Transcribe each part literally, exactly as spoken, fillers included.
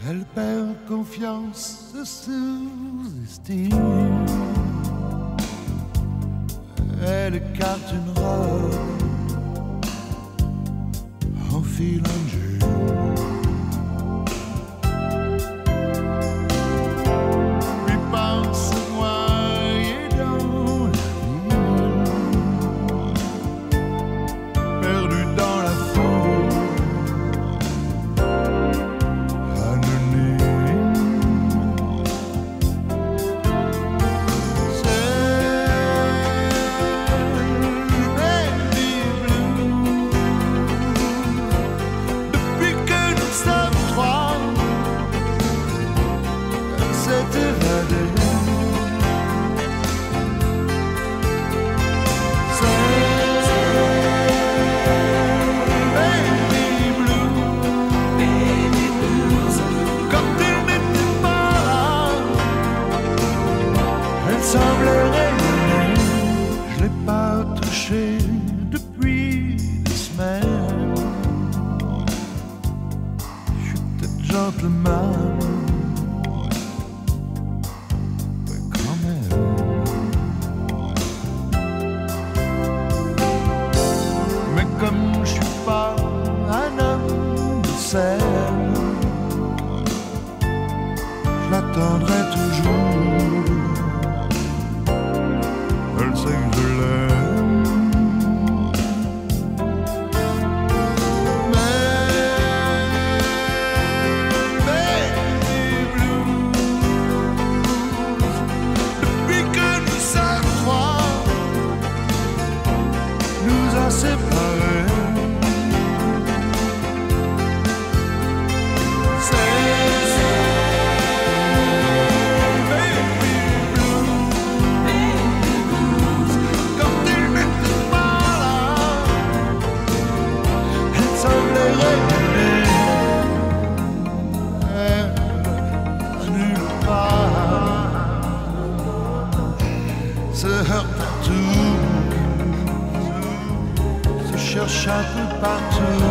Elle perd confiance, se sous-estime. Elle écarte une robe, enfile un jean. Puis pense noyer dans la ville, perdu dans la foule, anonyme. Semble rayonner, je l'ai pas touché depuis des semaines. Je suis peut-être gentleman, mais quand même. Mais comme je suis pas un homme de scène, je l'attendrai toujours. Elle sait que je l'aime, mais baby blues, depuis que nous sommes trois, nous a séparés. Se heurte à tout, se cherche un peu partout.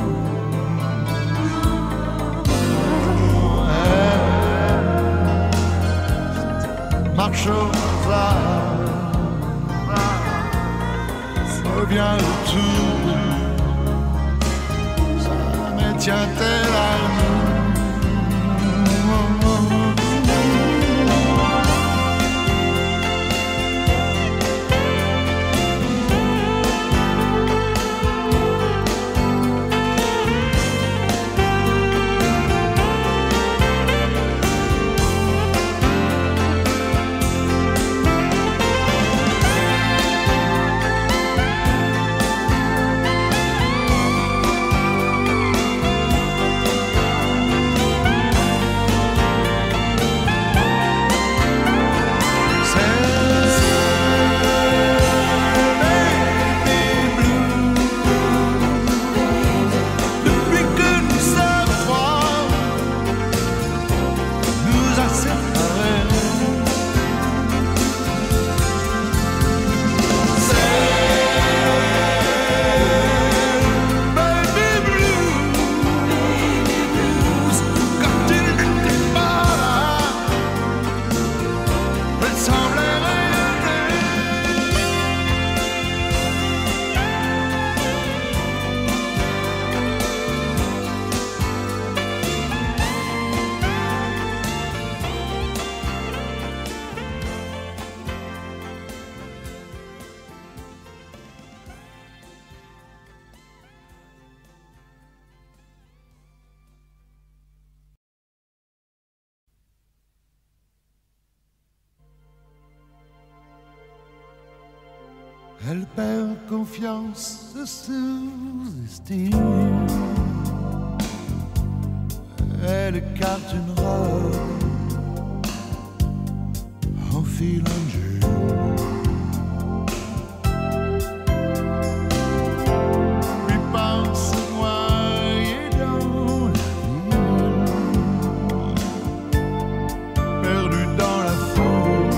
Elle marche au hasard, revient le tout, ça me tient-elle à nous? Elle perd confiance, se sous-estime. Elle écarte une robe, enfile un jean. Puis pense noyer dans la ville, perdu dans la foule.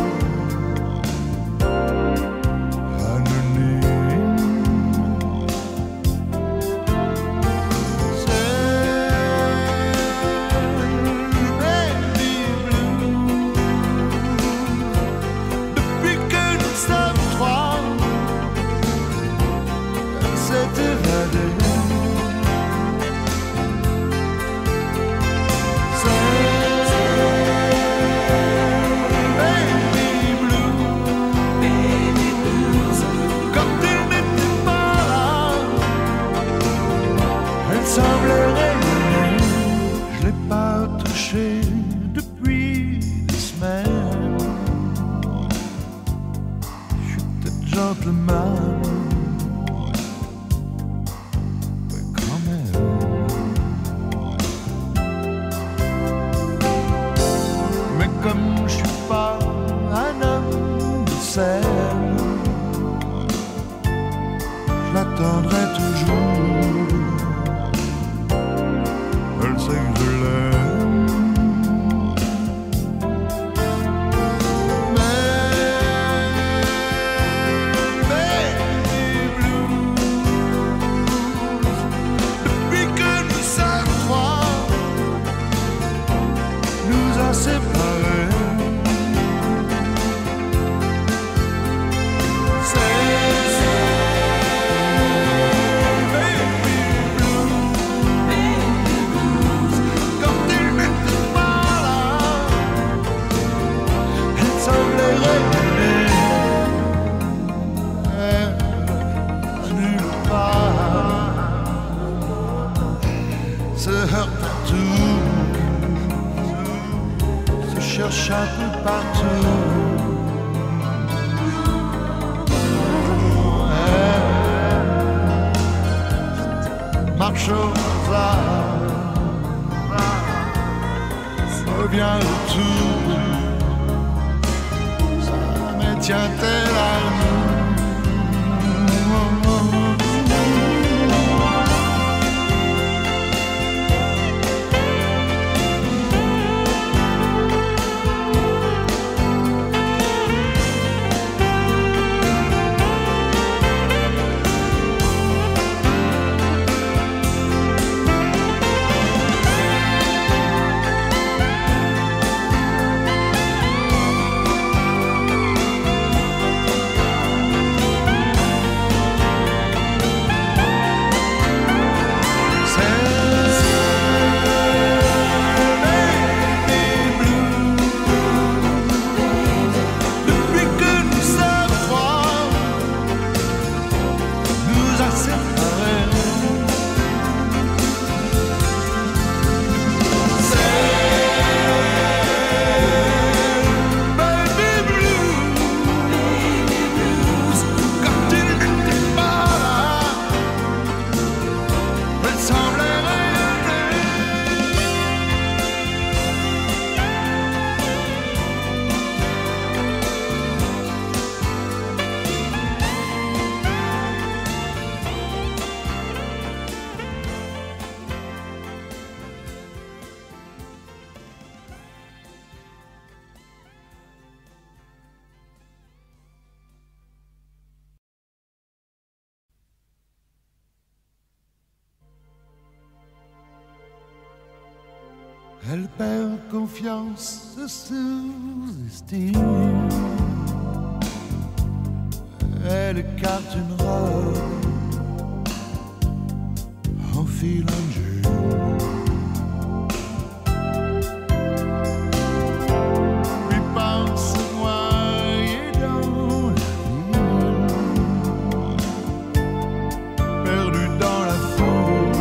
gentleman. Mais quand même. Mais comme je suis pas un homme de scène, je l'attendrai toujours. Elle sait que je l'aime. Séparés, c'est baby blues. Quand il n'était pas là, elle semblait rêver nulle part, se heurte à tout, cherche un peu partout. Elle marche au hasard, revient le tout. Ça me tient-elle à nous? Elle perd confiance, se sous-estime. Elle écarte une robe, enfile un jean. Puis pense noyer dans la ville, perdu dans la foule.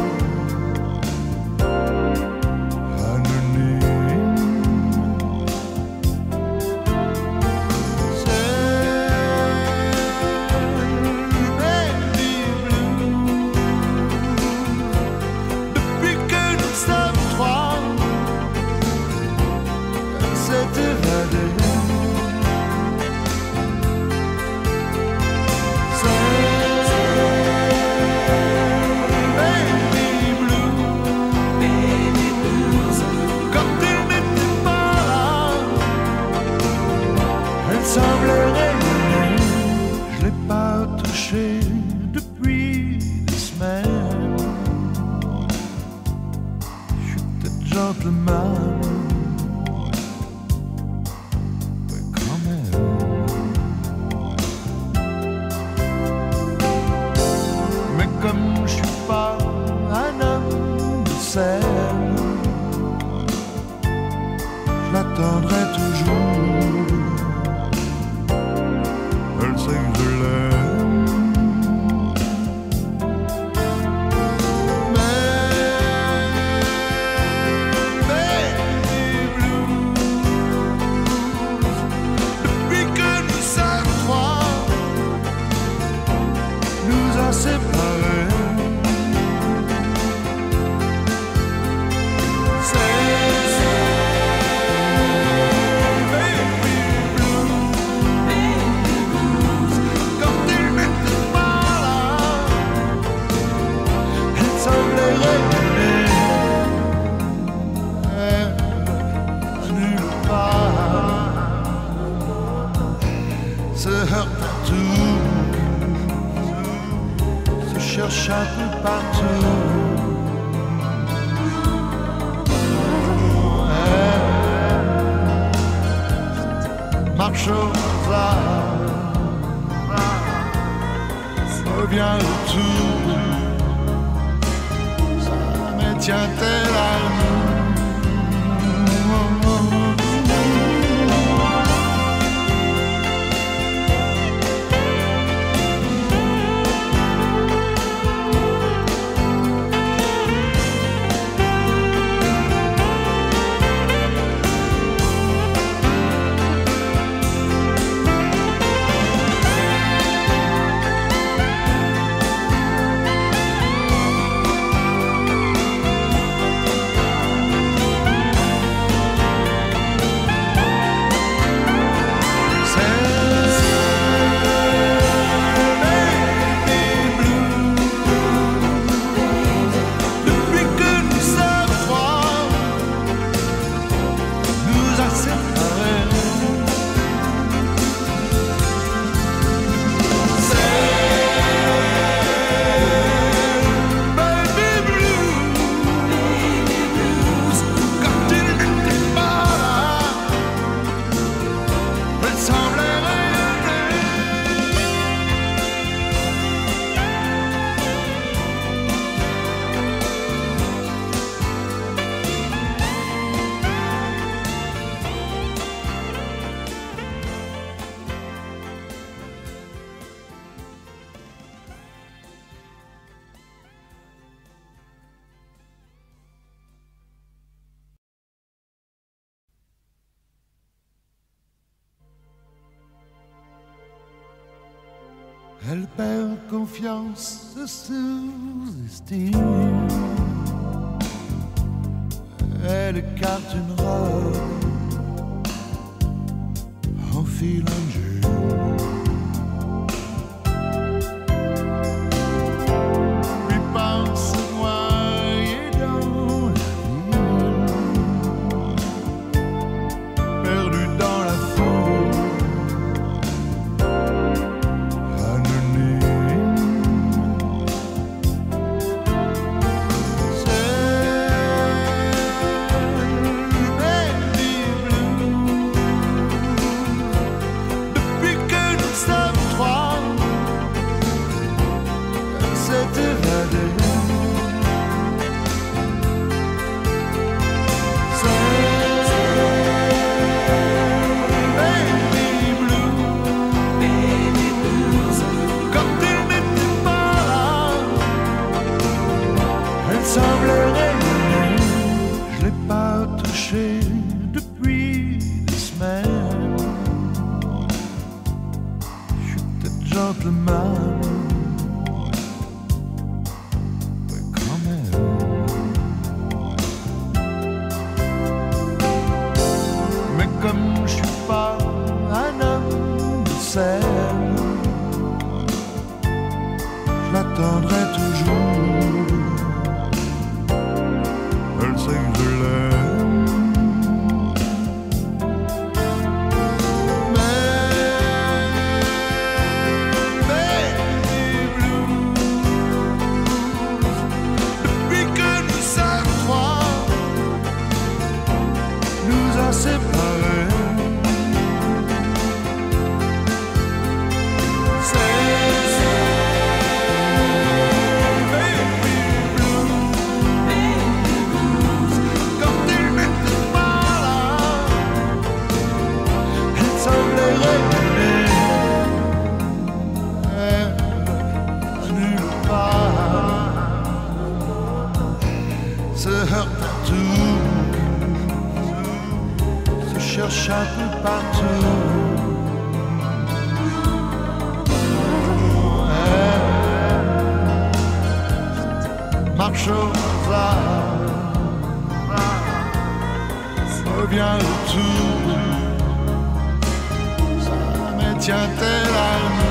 se heurte à tout, se cherche un peu partout. Marche au hasard, revient le tout, ça me tient tel amour. Elle perd confiance, se sous-estime. Elle écarte une robe, enfile un jean. Puis pense noyer dans la ville, perdu dans la foule. Je l'ai pas touché depuis des semaines. Je suis peut-être gentleman, mais quand même. Mais comme je suis pas un homme de scène, je l'attendrai toujours. Elle sait que je l'aime, mais les blues, depuis que nous sommes trois, nous a séparés. Se heurte à tout, se cherche un peu partout. Marche au hasard, revient le tout, ça me tient tel amour.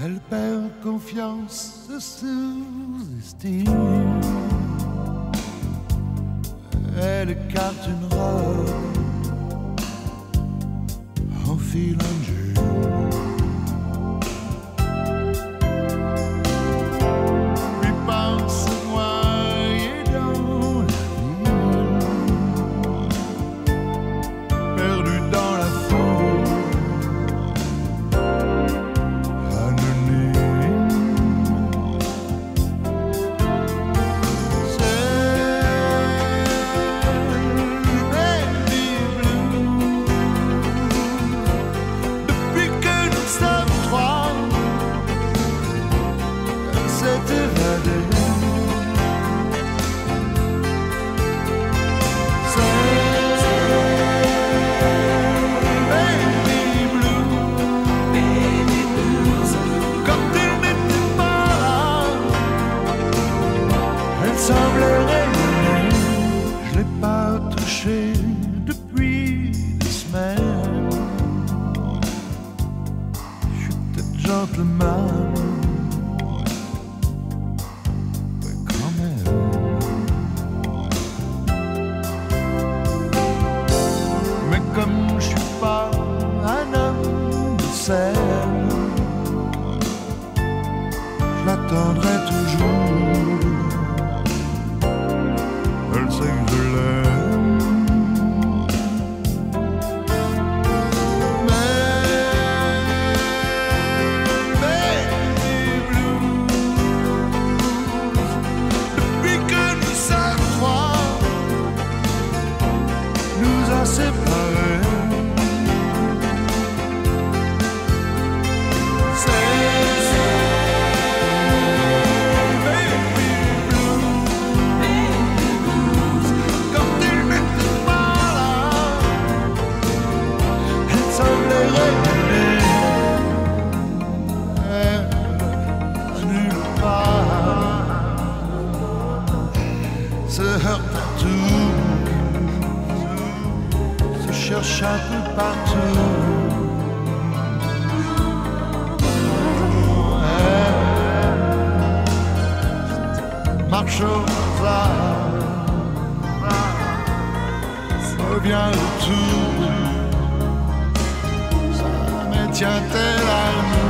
Elle perd confiance, se sous-estime. Elle écarte une robe, enfile un jean. Puis pense noyer dans la ville, perdu dans la foule, anonyme. Je l'ai pas touché depuis des semaines. Je suis peut-être gentleman, mais quand même. Mais comme je suis pas un homme de scène, je l'attendrai toujours. Elle sait que je l'aime, mais baby blues, depuis que nous sommes trois, nous a séparés. Se heurte à tout, se cherche un peu partout. Elle marche au hasard, revient le tout. Ça me tient-elle à nous?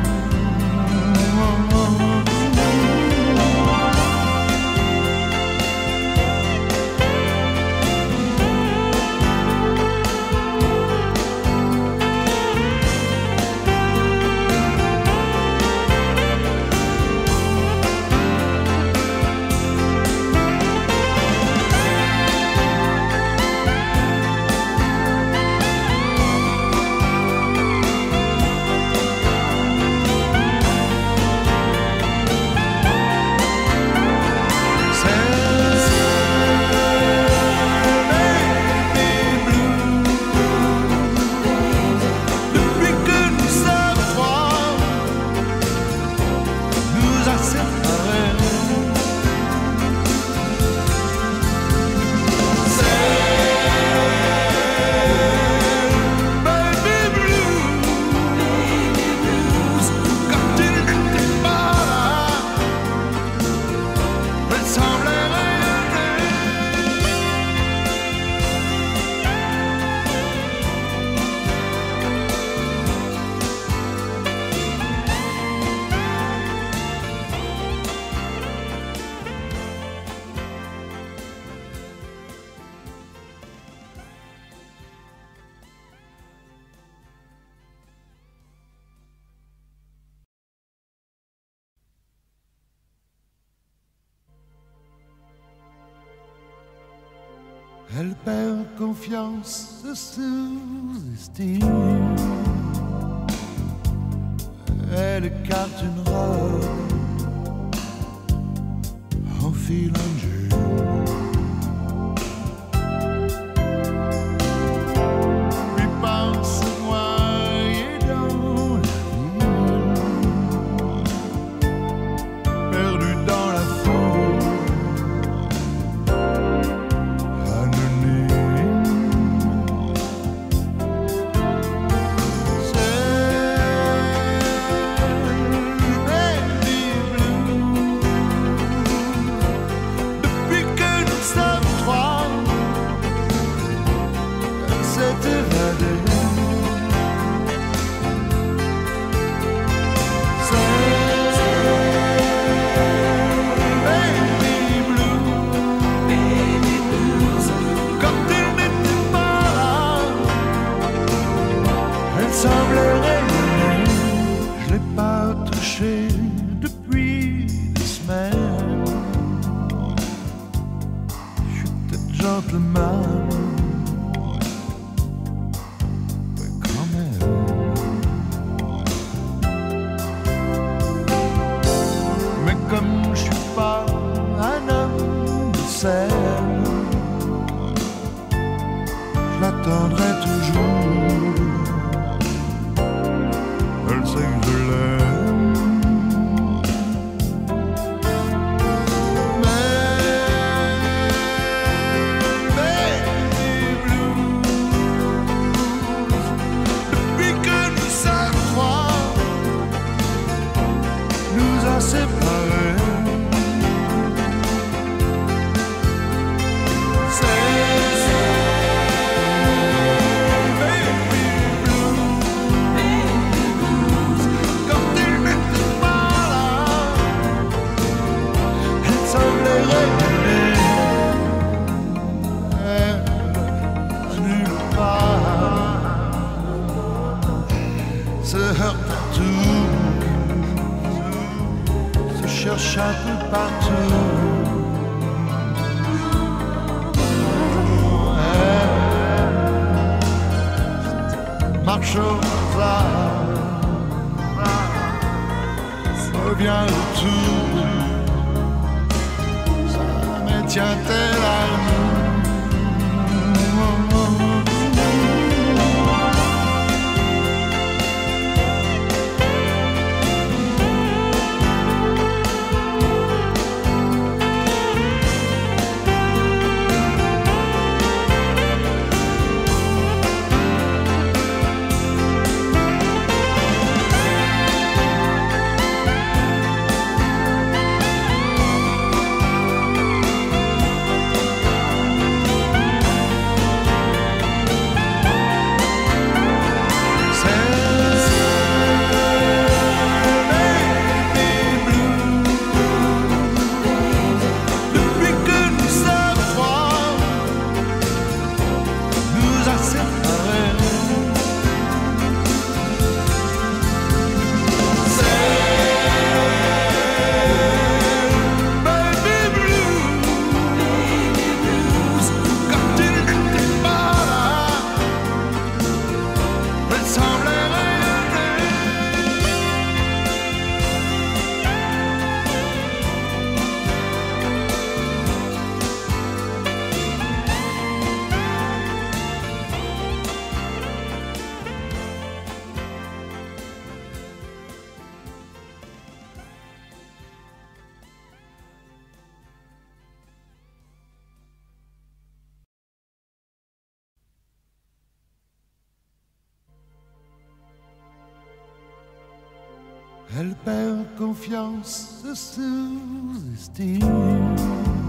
Elle perd confiance, se sous-estime. Elle écarte une robe, enfile un jean. Puis pense noyer dans la ville, perdu dans la foule. gentleman. Mais quand même. Mais comme je suis pas un homme de scène, je l'attendrai toujours. Elle sait que je l'aime. Séparés, c'est baby blues. Quand il n'était pas là, elle semblait rêver nulle part, se heurte à tout, cherche un peu partout. Elle marche au hasard, revient retour. Ça me tient tel amour. Elle perd confiance, se sous-estime.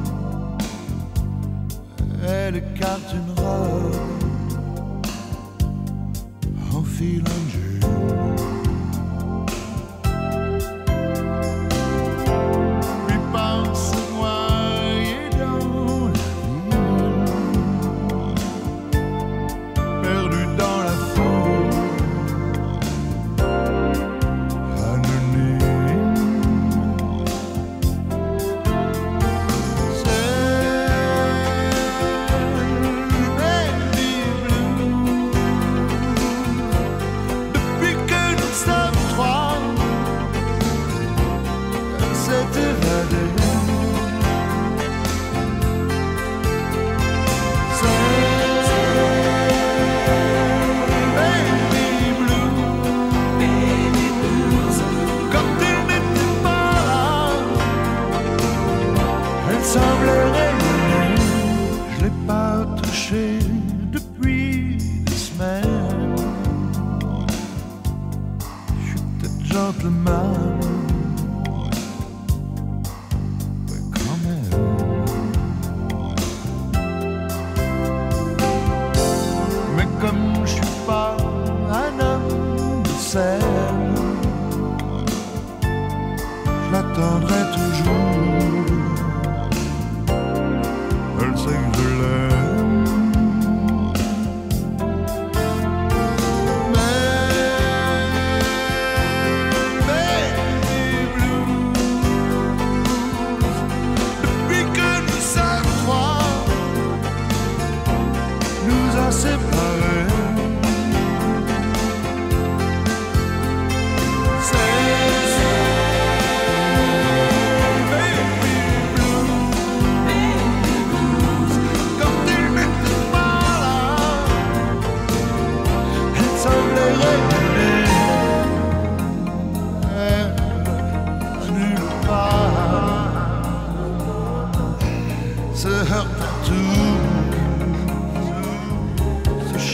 Elle écarte une robe, enfile un jean. Puis pense noyer dans la ville, perdu dans la foule. Je l'ai pas touché depuis des semaines. Je suis peut-être gentleman, mais quand même. Mais comme je suis pas un homme de scène, je l'attendrai toujours. Elle sait que je l'aime.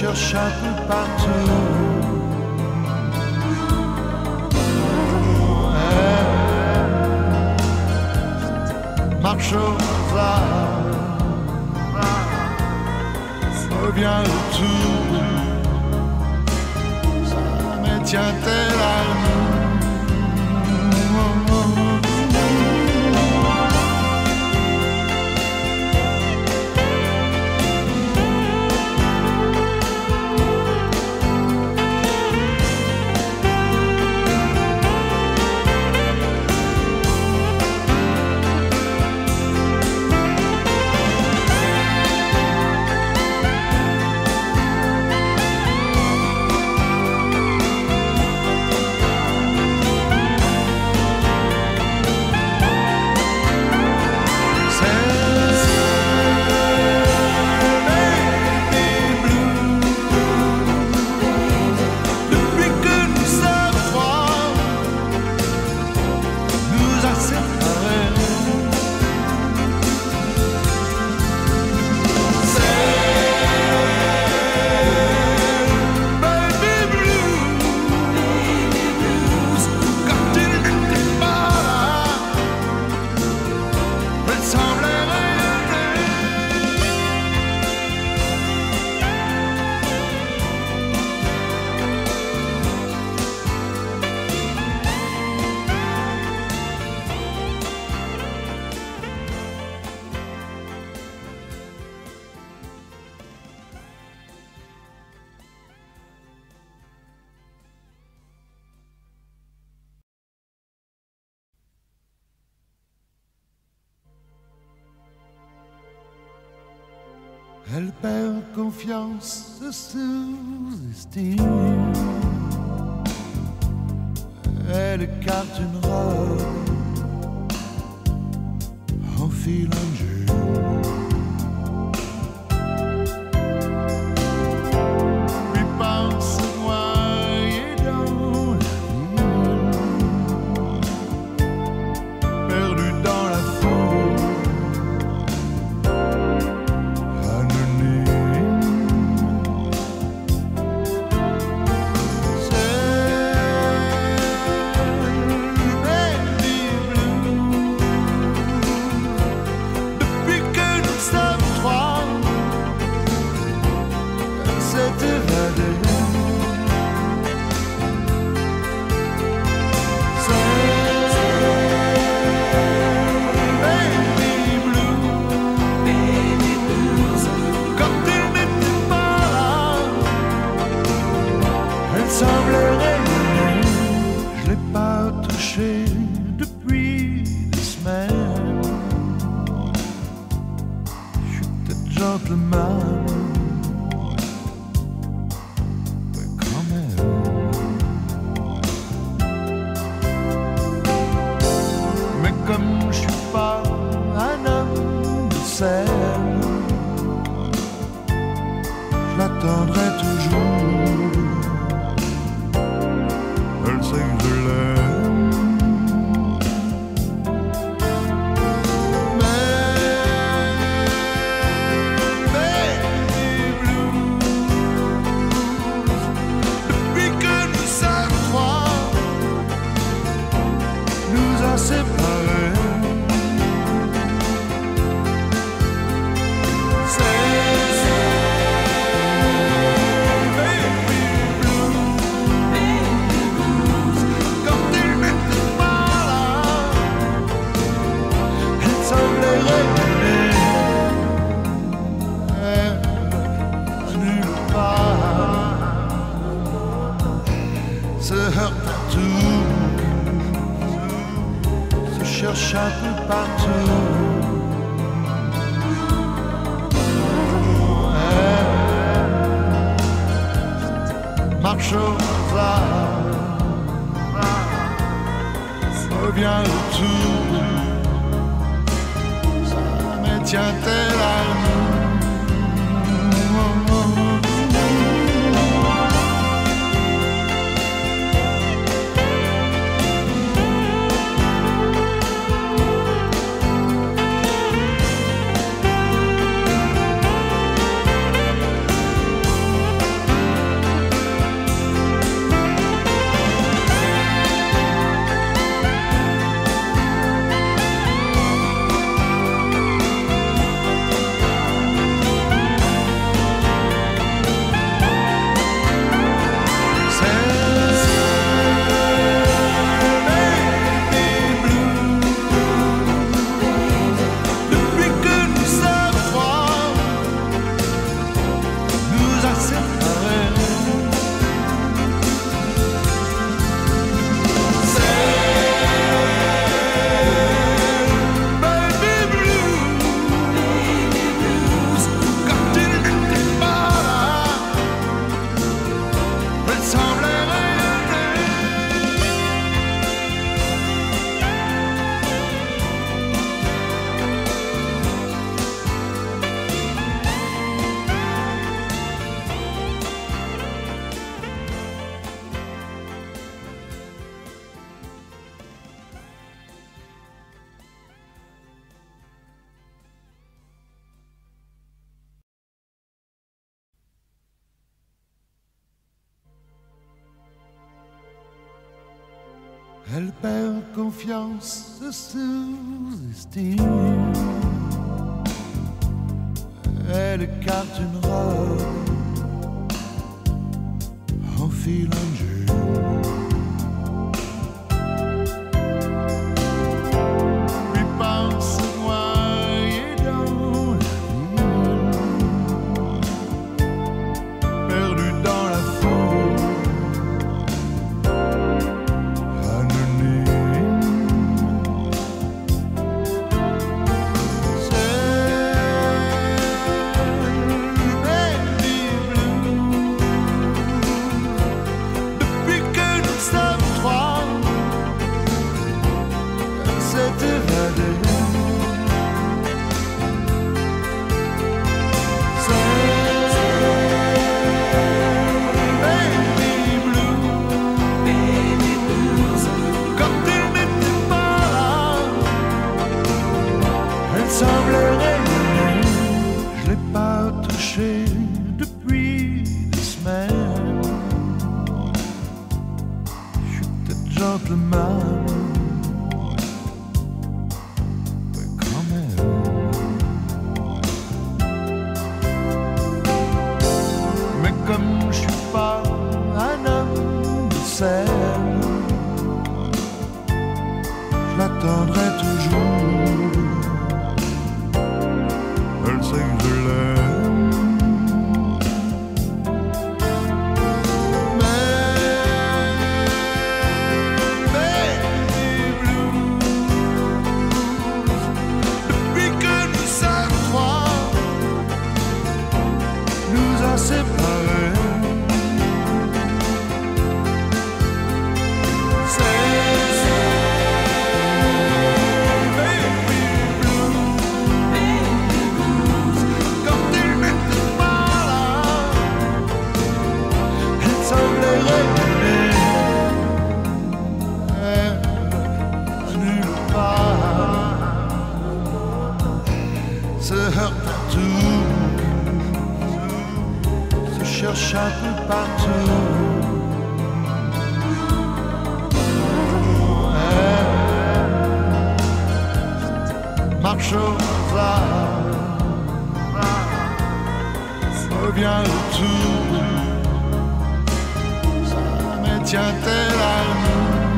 cherche un peu partout. Marche au hasard, reviens autour, ça me tient tel amour. Elle perd confiance, se sous-estime. Elle écarte une robe, enfile un jean. Puis pense noyer dans la ville, perdu dans la foule. Je l'ai pas touché depuis des semaines. Je suis peut-être gentleman, mais quand même. Mais comme je suis pas un homme de scène, je l'attendrai toujours. Elle sait que je l'aime, mais les blues, depuis que nous sommes trois, nous a séparés. Se heurte à tout, se cherche un peu partout. Marche au hasard, reviens autour, ça me tient tel amour. Elle perd confiance, se sous-estime. Elle écarte une robe, enfile un jean. Puis pense noyer dans la ville, perdu dans la foule, anonyme. C'est Baby Blue. Depuis que nous sommes trois, elle s'est évadée. Semblait rayonner, je l'ai pas touchée depuis des semaines. Je suis peut-être gentleman, mais quand même. Mais comme je suis pas un homme de scène, je l'attendrai toujours. Elle sait que je l'aime, mais Baby Blues, depuis que nous sommes trois, nous a séparés. Se heurte partout, se cherche un peu partout. Elle marche au hasard, revient le tout. Ça me tient-elle à nous?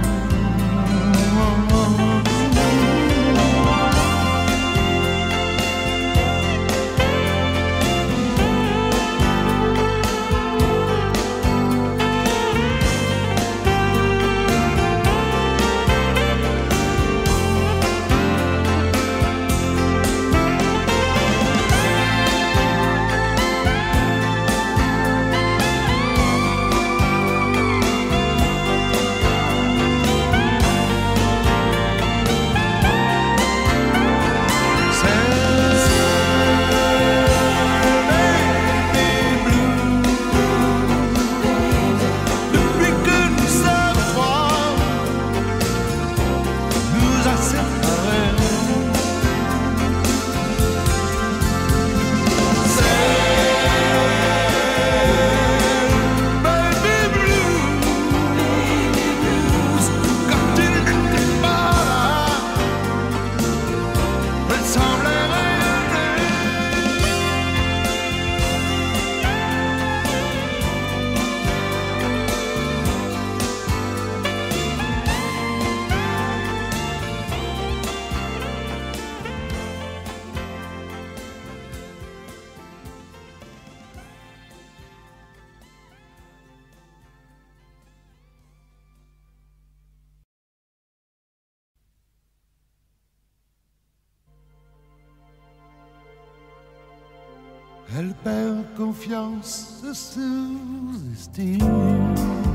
Elle perd confiance, se sous-estime.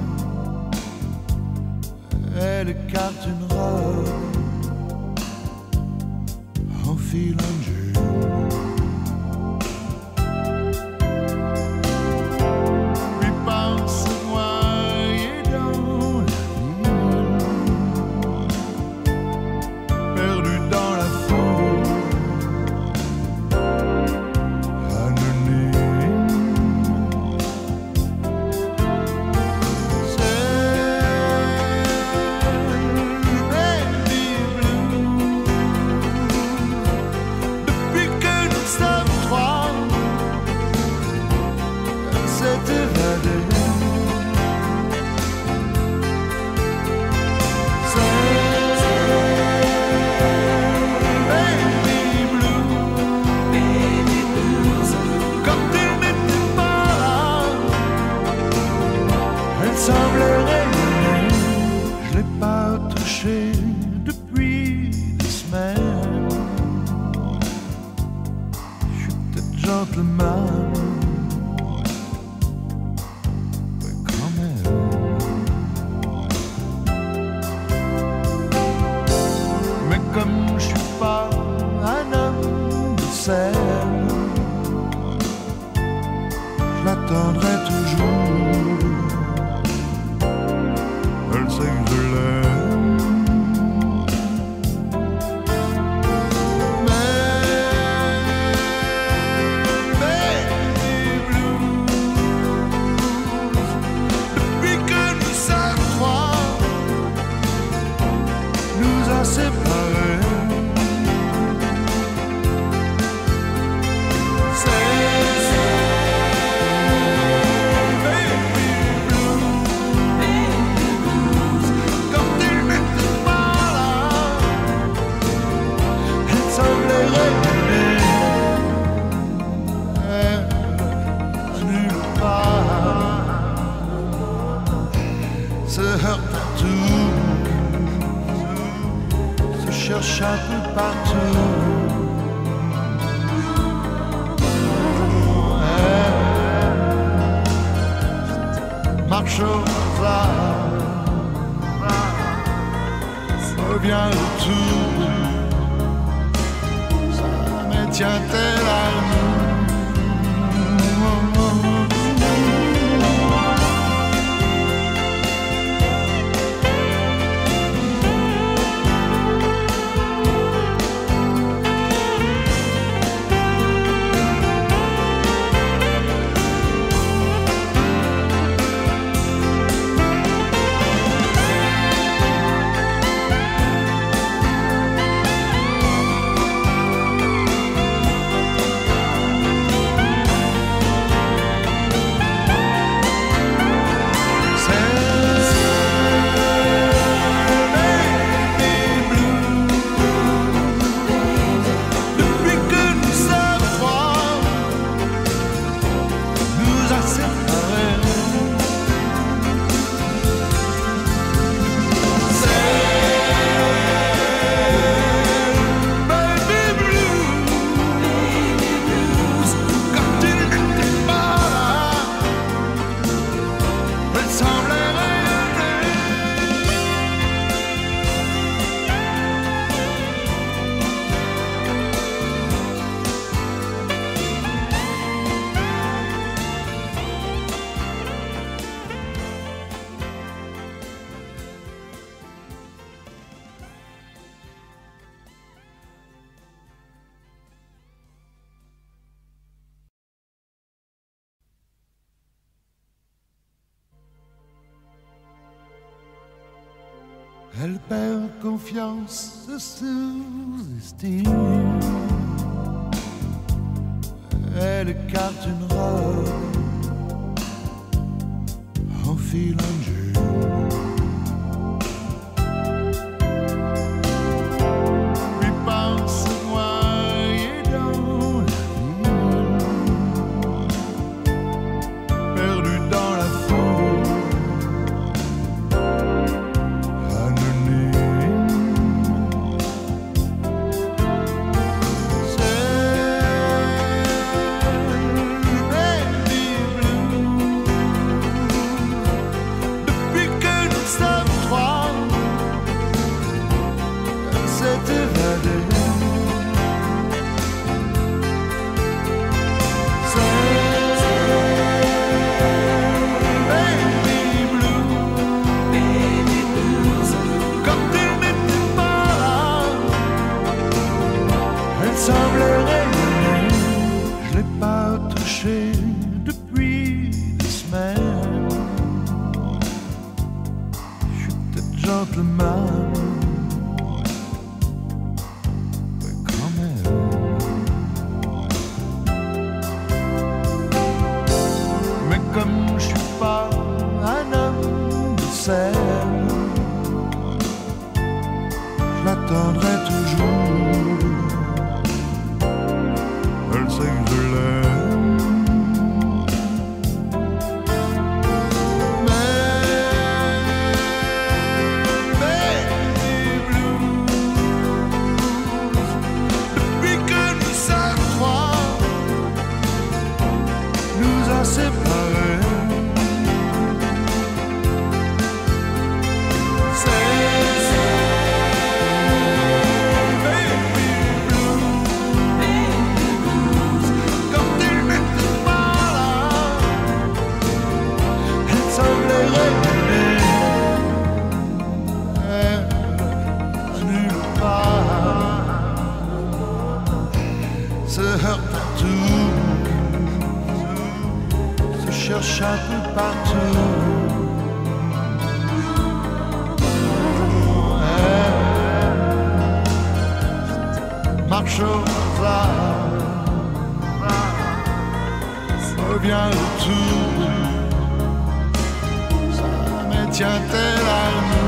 Elle écarte une robe, enfile un jean. Puis pense noyer dans la ville, perdu dans la foule. gentleman. Mais quand même. Mais comme je suis pas un homme de scène, je l'attendrai toujours. Elle sait que je l'aime. Séparés, c'est baby blues. Quand il n'était pas là, elle semblait rêver nulle part, se heurte à tout, cherche un peu partout. Elle marche au hasard, revient le tout. Ça me tient-elle à nous? Elle perd confiance, se sous-estime. Elle écarte une robe, enfile un jean. Puis pense noyer dans la ville, perdu dans la foule. Je l'ai pas touché depuis des semaines. Je suis peut-être gentleman, mais quand même. Mais comme je suis pas un homme de scène, je l'attendrai toujours. Elle sait que je l'aime. séparer. Cherche un peu partout. Ouais. Marche au hasard, reviens retour. Ça me tient tel amour.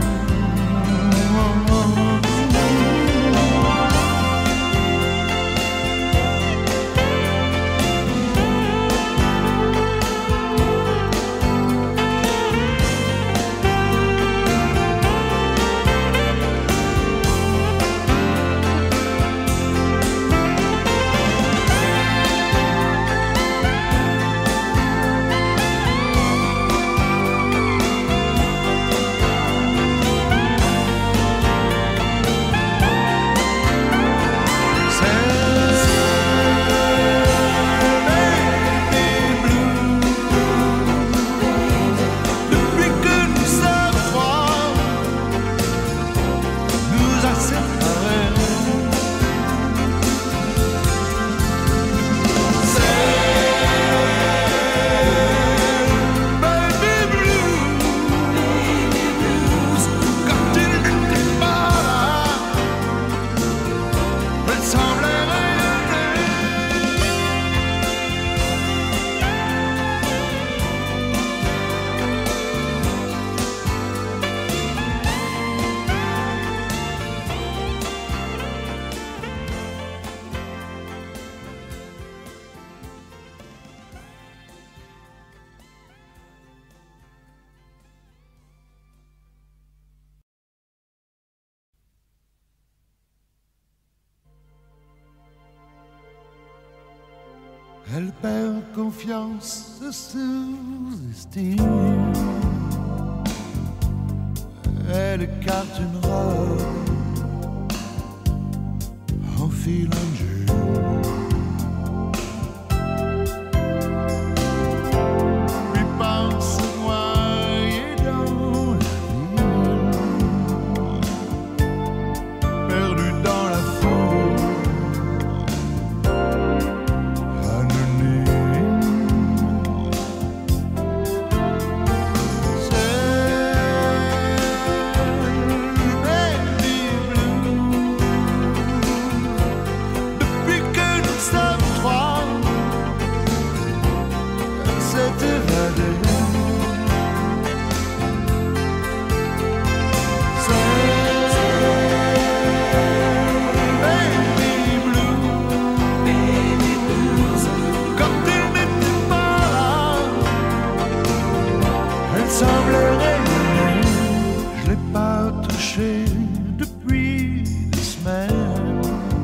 Elle perd confiance, se sous-estime. Elle écarte une robe, enfile un jean. Puis pense noyer dans la ville, perdu dans la foule. Je l'ai pas touché depuis des semaines.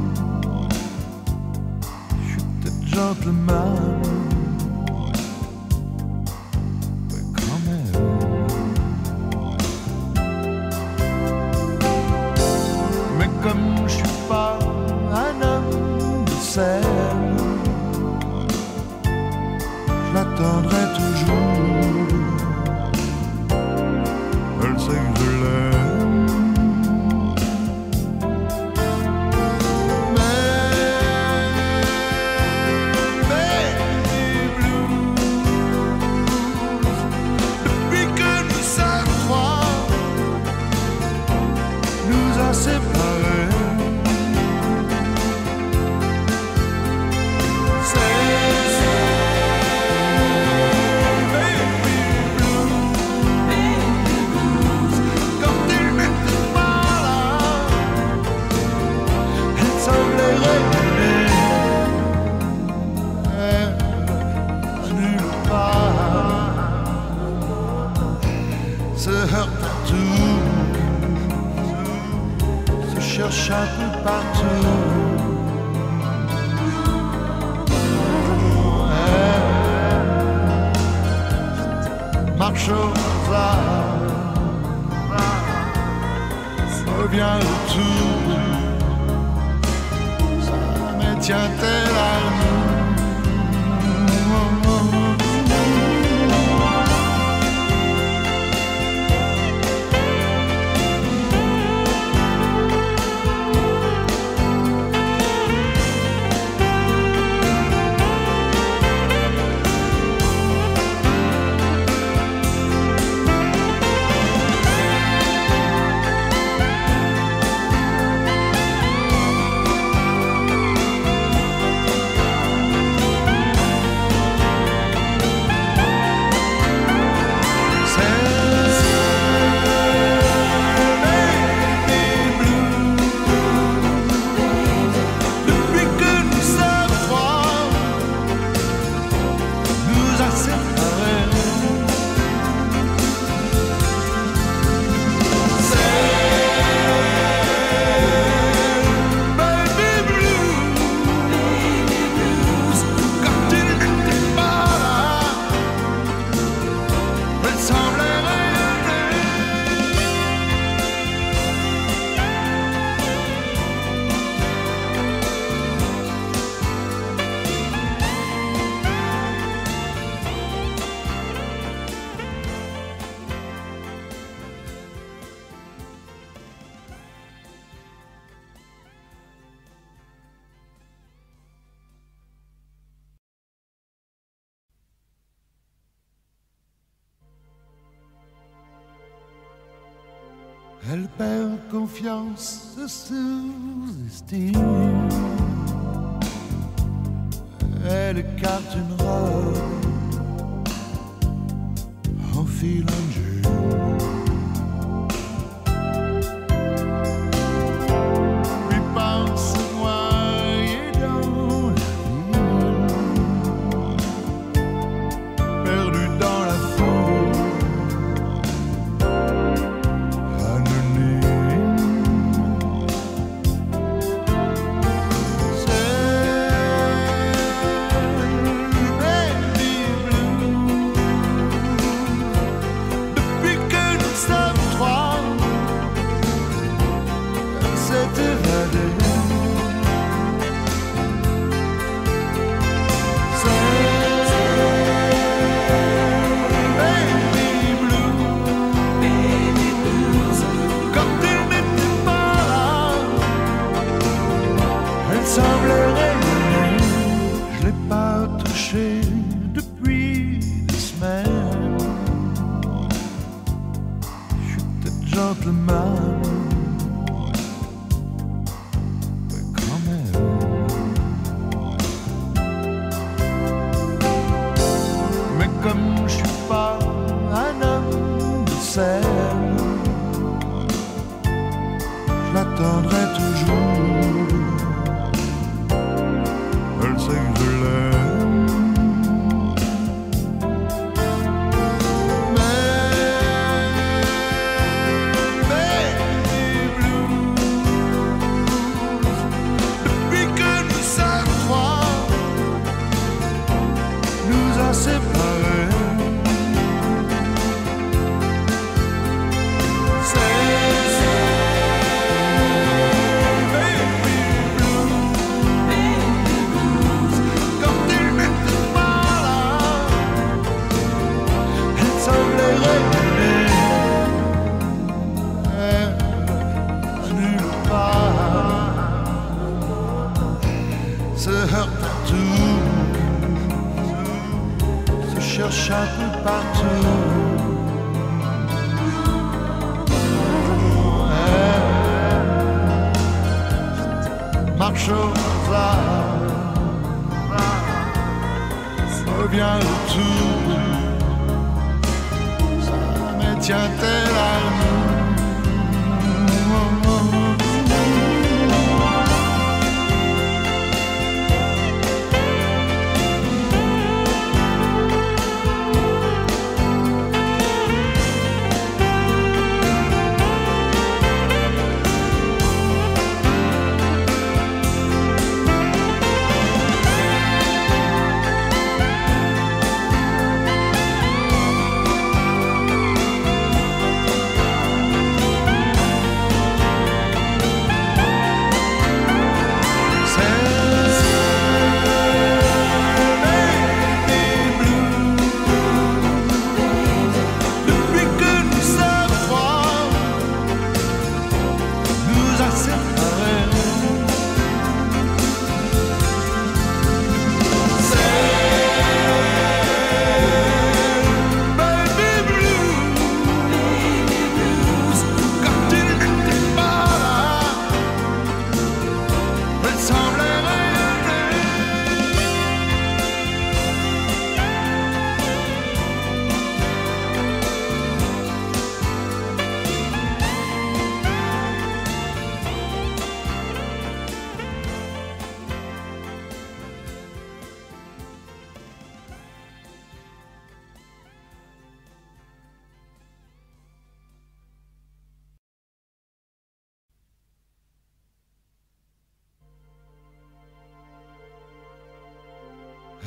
Je suis peut-être gentleman, mais quand même. Mais comme je suis pas un homme de scène, je l'attendrai toujours. Elle sait que je l'aime, mais baby blues, depuis que nous sommes trois, nous a séparés. Se heurte à tout, se cherche un peu partout. Ouais. choses-là revient autour. Ça me tient tel amour. Elle perd confiance, se sous-estime. Elle écarte une robe, enfile un jean. Puis pense noyer dans la ville, perdu dans la foule. Depuis des semaines, je suis peut-être gentleman, mais quand même. Mais comme je suis pas un homme de scène, je l'attendrai toujours. Elle sait que je l'aime. Séparés, c'est baby blues, baby blues. Quand il n'était pas là, elle semblait rêver, elle nulle part, se heurte à tout. Cherche un peu partout. Elle marche au hasard, revient autour. Ça me tient tel amour.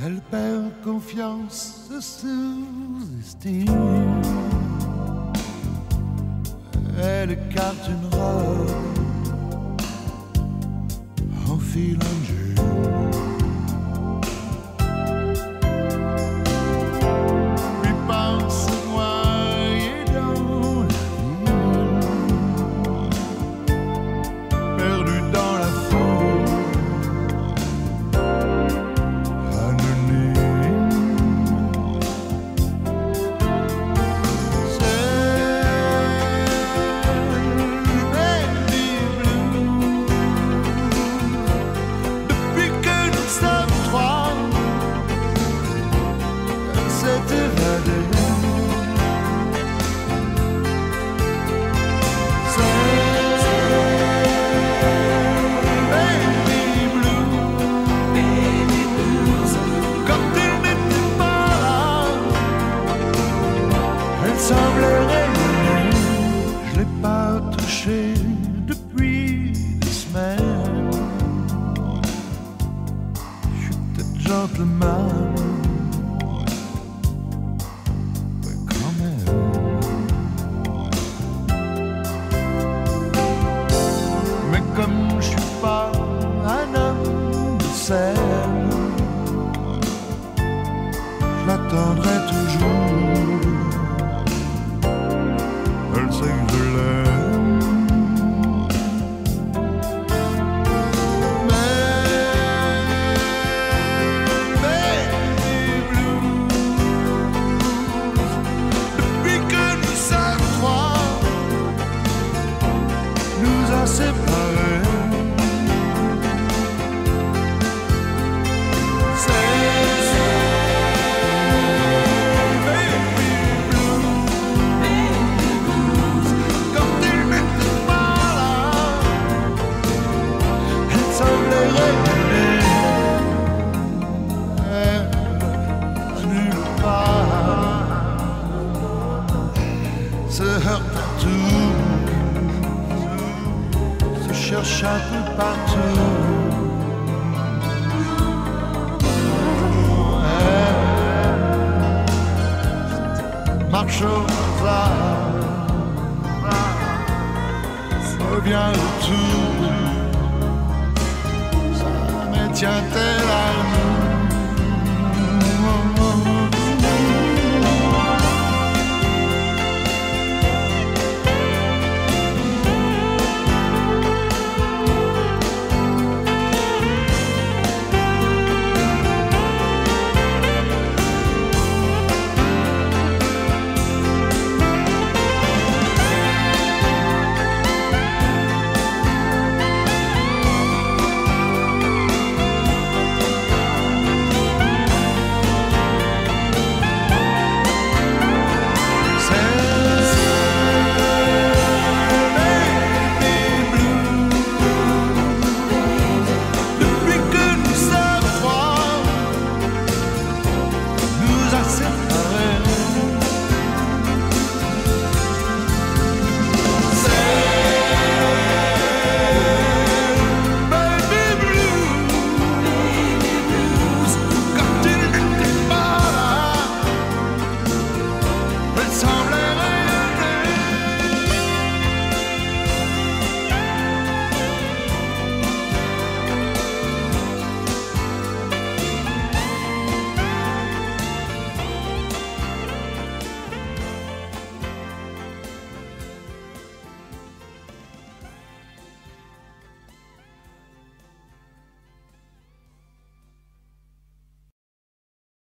Elle perd confiance, se sous-estime. Elle écarte une robe, enfile un jean. Puis pense noyer dans la ville, perdu dans la foule, anonyme. Semblait rayonner, je l'ai pas touché depuis des semaines. Je suis peut-être gentleman, mais quand même. Mais comme je suis pas un homme de scène, je l'attendrai toujours. Elle sait que je l'aime, mais baby blues, depuis que nous sommes trois, nous a séparés. Se heurte à tout, se cherche un peu partout. Elle marche au hasard, revient le tout. Ça me tient tel à nous.